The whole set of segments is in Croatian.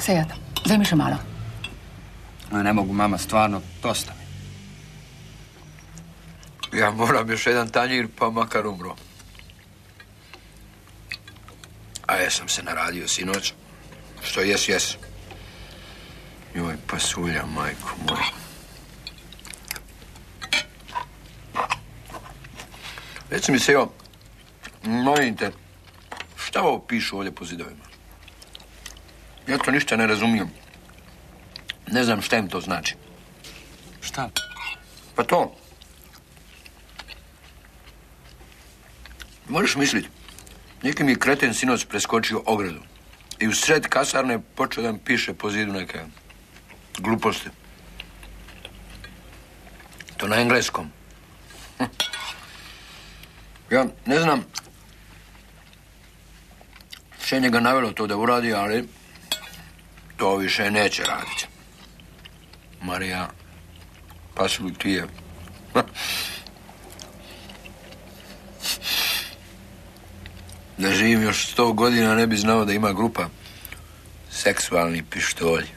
Sejat, daj mi še malo. Ne mogu, mama, stvarno, dosta mi. Ja moram još jedan tanjir, pa makar umro. A ja sam se naradio sinoć. Što jes. Joj, pasulja, majko moja. Reci mi se, jo, molim te, šta ovo pišu ovdje po zidovima? Ja to ništa ne razumijem. Ne znam šta im to znači. Šta? Pa to. Možeš misliti, neki mi je kreten sinoć preskočio ogradu i u sred kasarne počeo da mi piše po zidu neke gluposti. To na engleskom. Ja ne znam što je njega navelo to da uradi, ali to više neće raditi. Marija, pasul ti je. Da živim još 100 godina ne bi znao da ima grupa seksualni pištolj.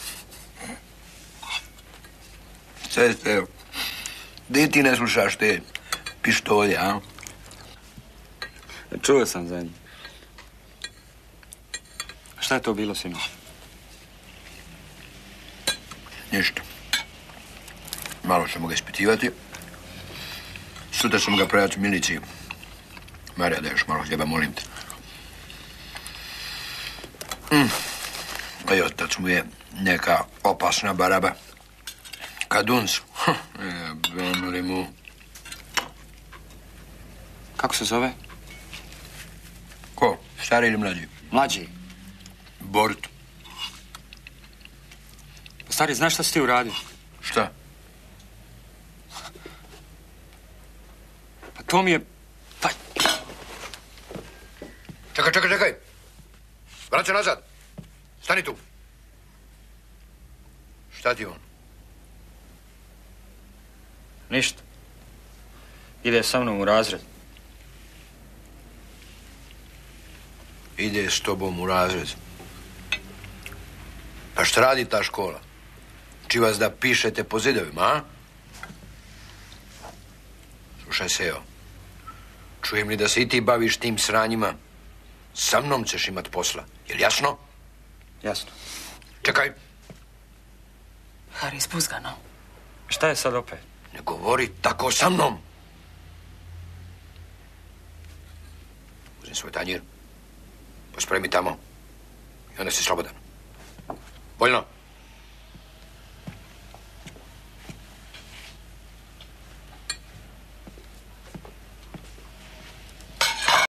Sestre, di ti ne slušaš te pištolje, a? Čuo sam za njih. Šta je to bilo, sinu? Ništa. Malo ćemo ga ispitivati. Sutra ćemo ga predati u miliciji. Marija, da još malo hljeba, molim te. A i otac mu je neka opasna baraba. Kaduncu. Jebem mu. Kako se zove? Ko? Stari ili mlađi? Mlađi. Borut. Stari, znaš šta si ti uradio? Šta? Pa to mi je... Čekaj. Vrat se nazad. Stani tu. Šta ti on? Ništa. Ide sa mnom u razred. Ide s tobom u razred. Pa šta radi ta škola? Či vas da pišete po zidovima, a? Slušaj se, jo. Čujem li da se i ti baviš tim sranjima? Sa mnom ćeš imat posla. Jel jasno? Jasno. Čekaj. Haris, puzgano. Šta je sad opet? Ne govori tako sa mnom. Uzmi svoj tanjir. Pospremi tamo. I onda si slobodan. Voljno?